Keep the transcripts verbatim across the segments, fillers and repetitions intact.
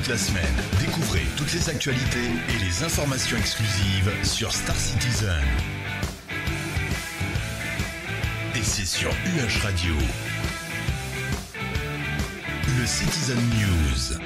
la semaine, découvrez toutes les actualités et les informations exclusives sur Star Citizen. Et c'est sur U H Radio. Le Citizen News.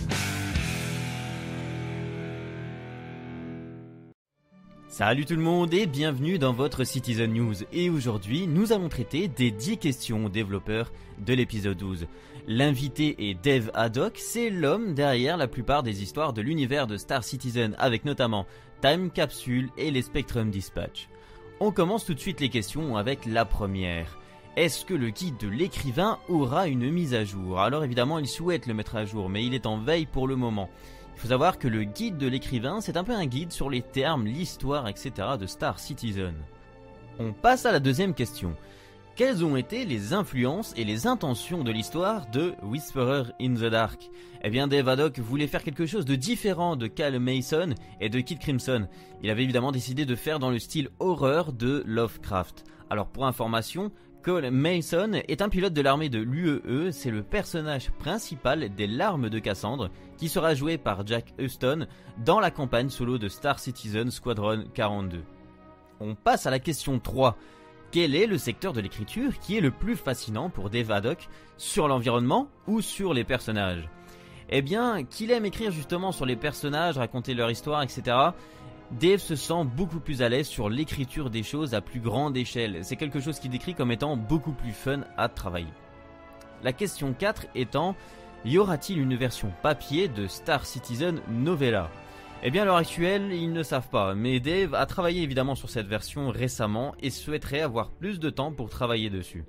Salut tout le monde et bienvenue dans votre Citizen News. Et aujourd'hui, nous allons traiter des dix questions aux développeurs de l'épisode douze. L'invité est Dave Haddock, c'est l'homme derrière la plupart des histoires de l'univers de Star Citizen, avec notamment Time Capsule et les Spectrum Dispatch. On commence tout de suite les questions avec la première. Est-ce que le guide de l'écrivain aura une mise à jour? Alors évidemment, il souhaite le mettre à jour, mais il est en veille pour le moment. Il faut savoir que le guide de l'écrivain, c'est un peu un guide sur les termes, l'histoire, et cetera de Star Citizen. On passe à la deuxième question. Quelles ont été les influences et les intentions de l'histoire de Whisperer in the Dark? Eh bien, Dave Haddock voulait faire quelque chose de différent de Cal Mason et de Kid Crimson. Il avait évidemment décidé de faire dans le style horreur de Lovecraft. Alors pour information, Cole Mason est un pilote de l'armée de l'U E E, c'est le personnage principal des Larmes de Cassandre qui sera joué par Jack Huston dans la campagne solo de Star Citizen Squadron quarante-deux. On passe à la question trois. Quel est le secteur de l'écriture qui est le plus fascinant pour Dave Haddock, sur l'environnement ou sur les personnages? Eh bien, qu'il aime écrire justement sur les personnages, raconter leur histoire, et cetera, Dave se sent beaucoup plus à l'aise sur l'écriture des choses à plus grande échelle. C'est quelque chose qu'il décrit comme étant beaucoup plus fun à travailler. La question quatre étant, y aura-t-il une version papier de Star Citizen Novella? Eh bien à l'heure actuelle, ils ne savent pas, mais Dave a travaillé évidemment sur cette version récemment et souhaiterait avoir plus de temps pour travailler dessus.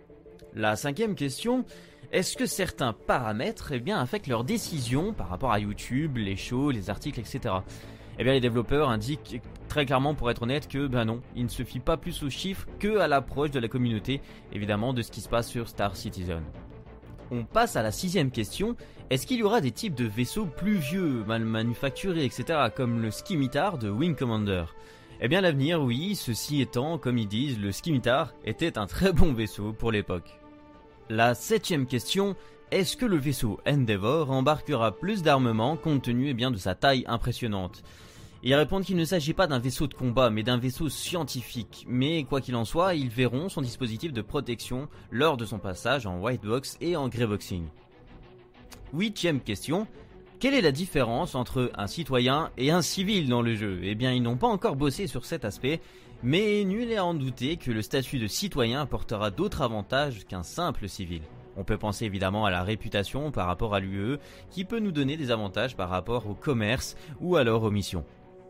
La cinquième question, est-ce que certains paramètres eh bien, affectent leurs décisions par rapport à YouTube, les shows, les articles, et cetera? Eh bien les développeurs indiquent très clairement, pour être honnête, que ben non, ils ne se fient pas plus aux chiffres que à l'approche de la communauté, évidemment de ce qui se passe sur Star Citizen. On passe à la sixième question, est-ce qu'il y aura des types de vaisseaux plus vieux, mal manufacturés, et cetera, comme le Scimitar de Wing Commander? Eh bien l'avenir, oui, ceci étant, comme ils disent, le Scimitar était un très bon vaisseau pour l'époque. La septième question, est-ce que le vaisseau Endeavour embarquera plus d'armement compte tenu eh bien, de sa taille impressionnante? Ils répondent qu'il ne s'agit pas d'un vaisseau de combat mais d'un vaisseau scientifique. Mais quoi qu'il en soit, ils verront son dispositif de protection lors de son passage en white box et en grey boxing. Huitième question, quelle est la différence entre un citoyen et un civil dans le jeu? Eh bien ils n'ont pas encore bossé sur cet aspect, mais nul est à en douter que le statut de citoyen apportera d'autres avantages qu'un simple civil. On peut penser évidemment à la réputation par rapport à l'U E, qui peut nous donner des avantages par rapport au commerce ou alors aux missions.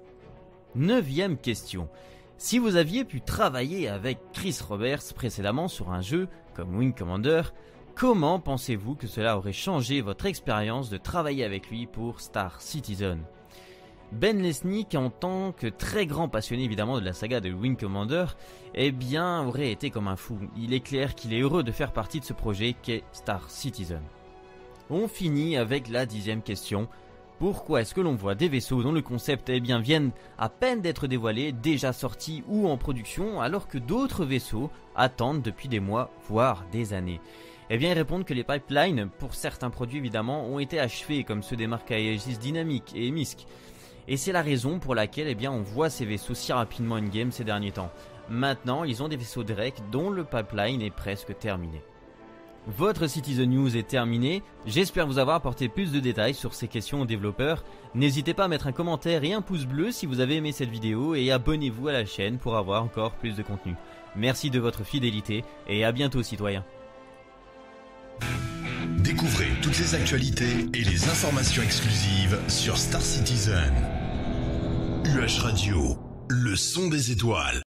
Neuvième question. Si vous aviez pu travailler avec Chris Roberts précédemment sur un jeu comme Wing Commander, comment pensez-vous que cela aurait changé votre expérience de travailler avec lui pour Star Citizen? Ben Lesnick, en tant que très grand passionné évidemment de la saga de Wing Commander, eh bien aurait été comme un fou. Il est clair qu'il est heureux de faire partie de ce projet qu'est Star Citizen. On finit avec la dixième question. Pourquoi est-ce que l'on voit des vaisseaux dont le concept eh bien, viennent à peine d'être dévoilés, déjà sortis ou en production, alors que d'autres vaisseaux attendent depuis des mois, voire des années? Eh bien ils répondent que les pipelines, pour certains produits évidemment, ont été achevés, comme ceux des marques Aegis Dynamic et Misk. Et c'est la raison pour laquelle eh bien, on voit ces vaisseaux si rapidement in-game ces derniers temps. Maintenant, ils ont des vaisseaux Drake dont le pipeline est presque terminé. Votre Citizen News est terminé, j'espère vous avoir apporté plus de détails sur ces questions aux développeurs. N'hésitez pas à mettre un commentaire et un pouce bleu si vous avez aimé cette vidéo et abonnez-vous à la chaîne pour avoir encore plus de contenu. Merci de votre fidélité et à bientôt citoyens. Découvrez toutes les actualités et les informations exclusives sur Star Citizen. U H Radio, le son des étoiles.